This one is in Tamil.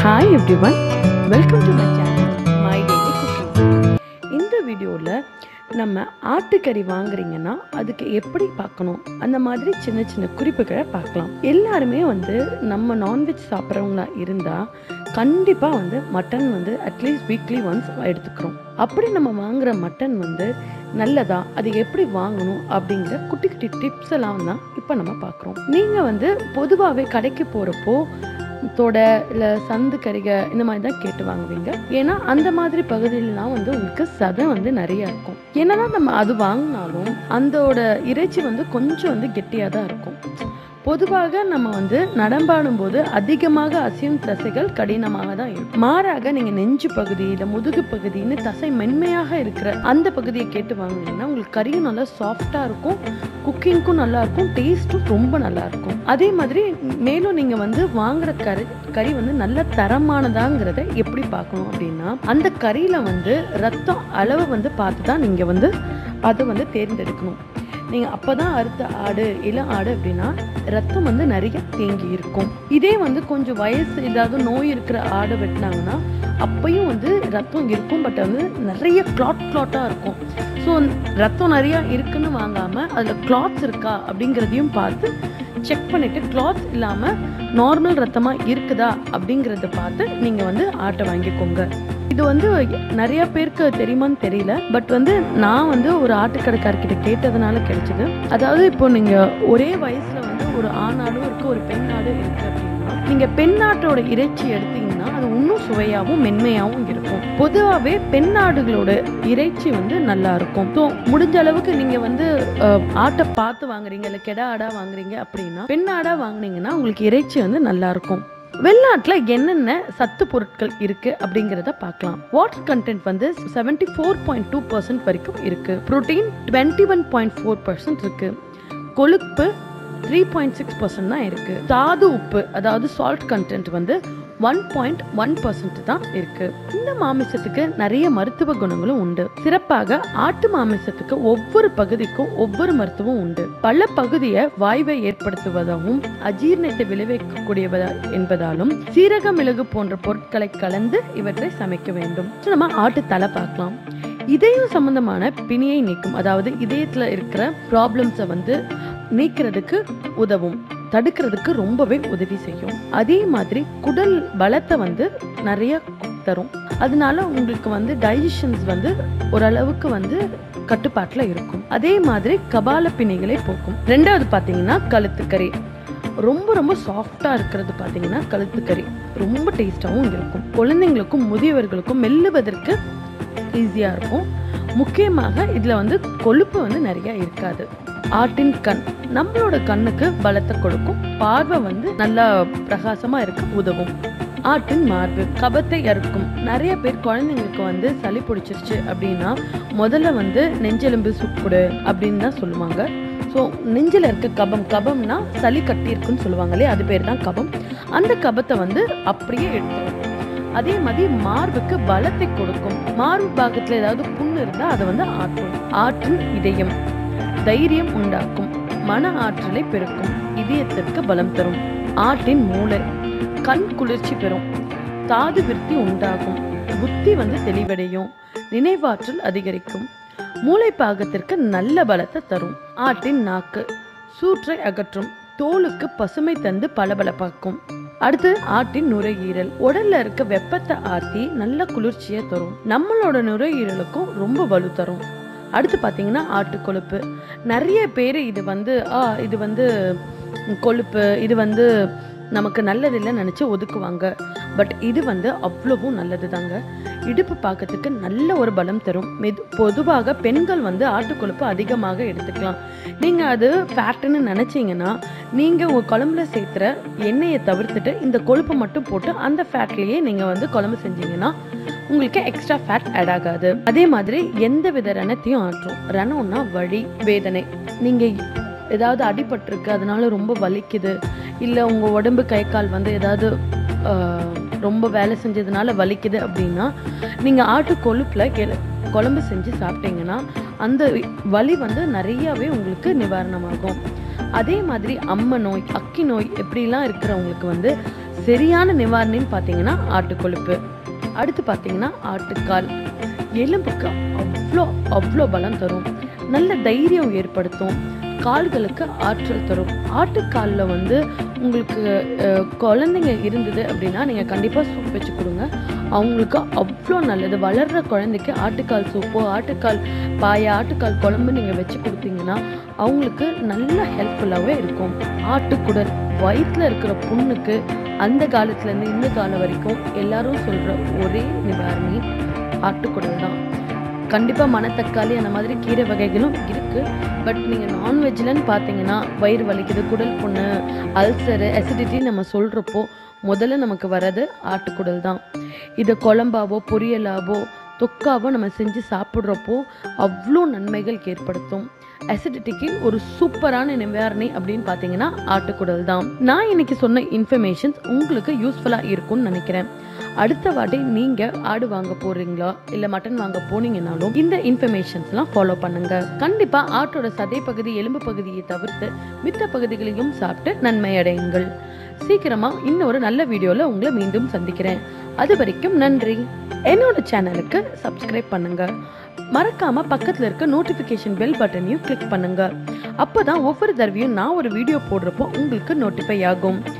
Hi everyone, welcome to my channel, My Daily Cooking. இந்த வீடியோவில் நம்ம ஆட்டுக்கறி வாங்குறீங்கன்னா அதுக்கு எப்படி பார்க்கணும் அந்த மாதிரி சின்ன சின்ன குறிப்புகளை பார்க்கலாம். எல்லாருமே நம்ம நான்வெஜ் சாப்பிட்றவங்களா இருந்தால் கண்டிப்பாக மட்டன் அட்லீஸ்ட் வீக்லி ஒன்ஸ் எடுத்துக்கிறோம். அப்படி நம்ம வாங்குகிற மட்டன் நல்லதா, அது எப்படி வாங்கணும் அப்படிங்கிற குட்டி குட்டி டிப்ஸ் எல்லாம் தான் இப்போ நம்ம பார்க்குறோம். நீங்கள் பொதுவாகவே கடைக்கு போகிறப்போ தோடை இல்லை சந்து கறிகை இந்த மாதிரி தான் கேட்டு வாங்குவீங்க. ஏன்னா அந்த மாதிரி பகுதியிலலாம் உங்களுக்கு சதை நிறைய இருக்கும். என்னதான் நம்ம அது வாங்கினாலும் அதோட இறைச்சி கொஞ்சம் கெட்டியாக தான் இருக்கும். பொதுவாக நம்ம நடம்பாடும் போது அதிகமாக அசையும் தசைகள் கடினமாக தான் இருக்கும். மாறாக நீங்கள் நெஞ்சு பகுதி இல்லை முதுகு பகுதின்னு தசை மென்மையாக இருக்கிற அந்த பகுதியை கேட்டு வாங்கினீங்கன்னா உங்களுக்கு கறியும் நல்லா சாஃப்டாக இருக்கும், குக்கிங்க்கும் நல்லா இருக்கும், டேஸ்ட்டும் ரொம்ப நல்லா இருக்கும். அதே மாதிரி மேலும் நீங்கள் வாங்குற கறி நல்ல தரமானதாங்கிறத எப்படி பார்க்கணும் அப்படின்னா, அந்த கறியில் ரத்தம் அளவு பார்த்து தான் நீங்கள் அதை தேர்ந்தெடுக்கணும். நீங்கள் அப்போ தான் அறுத்த ஆடு இளம் ஆடு அப்படின்னா ரத்தம் நிறைய தேங்கி இருக்கும். இதே கொஞ்சம் வயசு ஏதாவது நோய் இருக்கிற ஆடை வெட்டினாங்கன்னா அப்பையும் ரத்தம் இருக்கும், பட் நிறைய கிளாட்டாக இருக்கும். ஸோ ரத்தம் நிறையா இருக்குன்னு வாங்காமல் அதில் கிளாத்ஸ் இருக்கா அப்படிங்கிறதையும் பார்த்து செக் பண்ணிவிட்டு கிளாத்ஸ் இல்லாமல் நார்மல் ரத்தமாக இருக்குதா அப்படிங்கிறத பார்த்து நீங்கள் ஆட்டை வாங்கிக்கோங்க. இது நிறைய பேருக்கு தெரியுமான்னு தெரியல, பட் நான் ஒரு ஆட்டுக்கடைக்காரர்கிட்ட கேட்டதுனால கிடைச்சது. அதாவது இப்போ நீங்கள் ஒரே வயசில் ஒரு ஆணாடும் இருக்கு, ஒரு பெண்ணாடும் இருக்கு அப்படின்னா நீங்கள் பெண்ணாட்டோட இறைச்சி எடுத்தீங்கன்னா அது இன்னும் சுவையாகவும் மென்மையாகவும் இருக்கும். பொதுவாகவே பெண்ணாடுகளோட இறைச்சி நல்லா இருக்கும். ஸோ முடிஞ்ச அளவுக்கு நீங்கள் ஆட்டை பார்த்து வாங்குறீங்க இல்லை கெடா ஆடா வாங்குறீங்க அப்படின்னா பெண்ணாடா வாங்குனீங்கன்னா உங்களுக்கு இறைச்சி நல்லா இருக்கும். வெள்ளாட்டில் என்னென்ன சத்து பொருட்கள் இருக்கு அப்படிங்கிறத பார்க்கலாம். வாட்டர் கண்டென்ட் 74.2% வரைக்கும் இருக்கு. புரோட்டீன் 21.4% இருக்கு. கொழுப்பு 3.6% தான் இருக்கு. தாது உப்பு அதாவது சால்ட் கண்டென்ட் 1.1% தான் இருக்கு. இந்த மாமிசத்துக்கு நிறைய மருத்துவ குணங்களும் உண்டு. சிறப்பாக ஆட்டு மாமிசத்துக்கு ஒவ்வொரு பகுதிக்கும் ஒவ்வொரு மருத்துவம் உண்டு. பல பகுதியை வாய்வை ஏற்படுத்துவதாகவும் அஜீரணத்தை விளைவிக்கக்கூடியவதா என்பதாலும் சீரக மிளகு போன்ற பொருட்களை கலந்து இவற்றை சமைக்க வேண்டும். நம்ம ஆட்டு தலை பார்க்கலாம். இதயம் சம்பந்தமான பிணியை நீக்கும், அதாவது இதயத்துல இருக்கிற ப்ராப்ளம்ஸை நீக்கிறதுக்கு உதவும், தடுக்கிறதுக்கு ரொம்பவே உதவி செய்யும். அதே மாதிரி குடல் பலத்தை நிறைய தரும். அதனால உங்களுக்கு டைஜஷன்ஸ் ஓரளவுக்கு கட்டுப்பாட்டில் இருக்கும். அதே மாதிரி கபால பிணிகளை போக்கும். ரெண்டாவது பார்த்தீங்கன்னா கழுத்துக்கறி. ரொம்ப ரொம்ப சாஃப்டா இருக்கிறது பார்த்தீங்கன்னா கழுத்துக்கறி ரொம்ப டேஸ்டாகவும் இருக்கும். குழந்தைங்களுக்கும் முதியவர்களுக்கும் மெல்லுவதற்கு ஈஸியாக இருக்கும். முக்கியமாக இதில் கொழுப்பு நிறைய இருக்காது. ஆட்டின் கண் நம்மளோட கண்ணுக்கு பலத்தை கொடுக்கும், பார்வை நல்லா பிரகாசமா இருக்க உதவும். ஆட்டின் மார்பு கபத்தை இறக்கும். நிறைய பேர் குழந்தைங்களுக்கு சளி பிடிச்சிருச்சு அப்படின்னா முதல்ல நெஞ்செலும்பு சுக்குடு அப்படின்னு தான் சொல்லுவாங்க. ஸோ நெஞ்சில் இருக்க கபம்னா சளி கட்டி இருக்குன்னு சொல்லுவாங்களே, அது பேர் தான் கபம். அந்த கபத்தை அப்படியே எடுத்துரும். அதே மாதிரி மார்புக்கு பலத்தை கொடுக்கும். மார்பு பாகத்துல ஏதாவது புண்ணு இருந்தா அதை ஆற்றும். ஆற்றின் இதயம் தைரியம் உண்டாக்கும், மன ஆற்றலை பெருக்கும், இதயத்திற்கு பலம் தரும். ஆட்டின் மூளை கண் குளிர்ச்சி பெறும், தாது விருத்தி உண்டாகும், புத்தி தெளிவடையும், நினைவாற்றல் அதிகரிக்கும், மூளை பாகத்திற்கு நல்ல பலத்தை தரும். ஆட்டின் நாக்கு சூற்றை அகற்றும், தோலுக்கு பசுமை தந்து பளபளப்பாக்கும். அடுத்து ஆட்டின் நுரையீரல் உடல்ல இருக்க வெப்பத்தை ஆற்றி நல்ல குளிர்ச்சியை தரும், நம்மளோட நுரையீரலுக்கும் ரொம்ப வலு தரும். அடுத்து பார்த்தீங்கன்னா ஆட்டு கொழுப்பு. நிறைய பேர் இது இது கொழுப்பு இது நமக்கு நல்லதில்லைன்னு நினச்சி ஒதுக்குவாங்க. பட் இது அவ்வளவும் நல்லது தாங்க. இடுப்பு பாக்கத்துக்கு நல்ல ஒரு பலம் தரும். பொதுவாக பெண்கள் ஆட்டுக்கொழுப்பு அதிகமாக எடுத்துக்கலாம். நீங்கள் அது ஃபேட்டுன்னு நினச்சிங்கன்னா நீங்கள் உங்கள் குழம்புல சேர்த்துற எண்ணெயை தவிர்த்துட்டு இந்த கொழுப்பை மட்டும் போட்டு அந்த ஃபேட்லேயே நீங்கள் குழம்பு செஞ்சீங்கன்னா உங்களுக்கு எக்ஸ்ட்ரா ஃபேட் ஆட் ஆகாது. அதே மாதிரி எந்த வித ரணத்தையும் ஆற்றும். ரணம்னா வலி வேதனை. நீங்கள் ஏதாவது அடிபட்டிருக்கு அதனால ரொம்ப வலிக்குது, இல்லை உங்கள் உடம்பு கை கால் ஏதாவது ரொம்ப வேலை செஞ்சதுனால வலிக்குது அப்படின்னா நீங்கள் ஆட்டு கொழுப்பில் குழம்பு செஞ்சு சாப்பிட்டீங்கன்னா அந்த வலி நிறையாவே உங்களுக்கு நிவாரணமாகும். அதே மாதிரி அம்மை நோய் அக்கி நோய் எப்படிலாம் இருக்கிறவங்களுக்கு சரியான நிவாரணின்னு பார்த்தீங்கன்னா ஆட்டுக்கொழுப்பு. அடுத்து பார்த்தீங்கன்னா ஆட்டுக்கால். எலும்புக்கு அவ்வளோ அவ்வளோ பலம் தரும், நல்ல தைரியம் ஏற்படுத்தும், கால்களுக்கு ஆற்றல் தரும். ஆட்டுக்காலில் வந்து உங்களுக்கு குழந்தைங்க இருந்தது அப்படின்னா நீங்கள் கண்டிப்பாக சூப் வச்சு கொடுங்க, அவங்களுக்கு அவ்வளோ நல்லது. வளர்கிற குழந்தைக்கு ஆட்டுக்கால் சூப்போ ஆட்டுக்கால் பாயா ஆட்டுக்கால் குழம்பு நீங்கள் வச்சு கொடுத்தீங்கன்னா அவங்களுக்கு நல்ல ஹெல்ப்ஃபுல்லாகவே இருக்கும். ஆட்டுக்குடல் வயிற்றில் இருக்கிற புண்ணுக்கு அந்த காலத்துலேருந்து இந்த காலம் வரைக்கும் எல்லாரும் சொல்கிற ஒரே நிவாரணி ஆட்டுக்குடல் தான். கண்டிப்பாக மணத்தக்காளி அந்த மாதிரி கீரை வகைகளும் இருக்குது. பட் நீங்கள் நான்வெஜ்லன்னு பார்த்தீங்கன்னா வயிறு வலிக்குது, குடல் புண்ணு, அல்சரு, அசிடிட்டி நம்ம சொல்கிறப்போ முதல்ல நமக்கு வர்றது ஆட்டுக்குடல் தான். இதை குழம்பாவோ பொரியலாவோ தொக்காவோ நம்ம செஞ்சு சாப்பிட்றப்போ அவ்வளோ நன்மைகள் ஏற்படுத்தும். அசிடிட்டிக்கு ஒரு சூப்பரான நிவாரணி அப்படின்னு பார்த்தீங்கன்னா ஆட்டுக்குடல் தான். நான் இன்னைக்கு சொன்ன இன்ஃபர்மேஷன்ஸ் உங்களுக்கு யூஸ்ஃபுல்லாக இருக்கும்னு நினைக்கிறேன். அடுத்த வாட்டி நீங்கள் ஆடு வாங்க போறீங்களா இல்லை மட்டன் வாங்க போனீங்கன்னாலும் இந்த இன்ஃபர்மேஷன்ஸ்லாம் ஃபாலோ பண்ணுங்க. கண்டிப்பாக ஆட்டோட சதை பகுதி எலும்பு பகுதியை தவிர்த்து மித்த பகுதிகளையும் சாப்பிட்டு நன்மை அடையுங்கள். சீக்கிரமா இன்னொரு நல்ல வீடியோவில் உங்களை மீண்டும் சந்திக்கிறேன். அது வரைக்கும் நன்றி. என்னோட சேனலுக்கு சப்ஸ்கிரைப் பண்ணுங்க, மறக்காம பக்கத்துல இருக்க நோட்டிபிகேஷன் பெல் பட்டனையும் கிளிக் பண்ணுங்க. அப்பதான் ஒவ்வொரு தடவையும் நான் ஒரு வீடியோ போடுறப்போ உங்களுக்கு நோட்டிஃபை ஆகும்.